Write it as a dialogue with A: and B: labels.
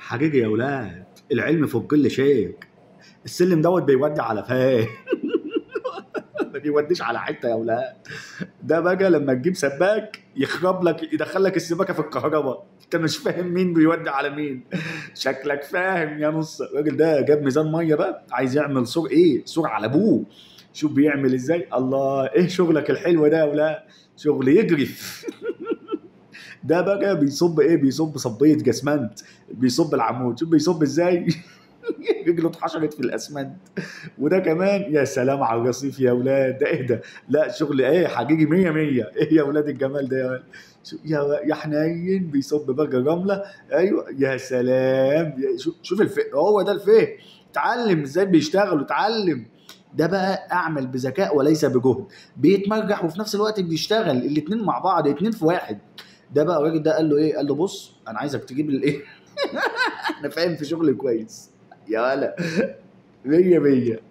A: حقيقي يا ولاد، العلم فوق كل شيء. السلم دوت بيودي على فين؟ ما بيوديش على حته يا ولاد. ده بقى لما تجيب سباك يخرب لك، يدخل لك السباكه في الكهرباء، انت مش فاهم مين بيودي على مين. شكلك فاهم يا نص. الراجل ده جاب ميزان ميه بقى، عايز يعمل سور، ايه سور على ابوه. شوف بيعمل ازاي. الله، ايه شغلك الحلو ده يا ولاد، شغل يجرف. ده بقى بيصب ايه، بيصب صبيه جسمنت، بيصب العمود. شوف بيصب ازاي. رجله اتحشرت في الاسمنت. وده كمان يا سلام على الرصيف يا ولاد، ده ايه ده. لا شغل ايه حقيقي، مية مية. ايه يا ولاد الجمال ده يا ولاد. يا حنين بيصب بقى رمله. ايوه يا سلام. شوف هو ده الفه. اتعلم ازاي بيشتغل وتعلم. ده بقى اعمل بذكاء وليس بجهد. بيتمرجح وفي نفس الوقت بيشتغل، الاتنين مع بعض، اتنين في واحد. ده بقى الراجل ده قال له ايه، قال له بص انا عايزك تجيب لي الايه. انا فاهم في شغلي كويس يا ولا. مية مية.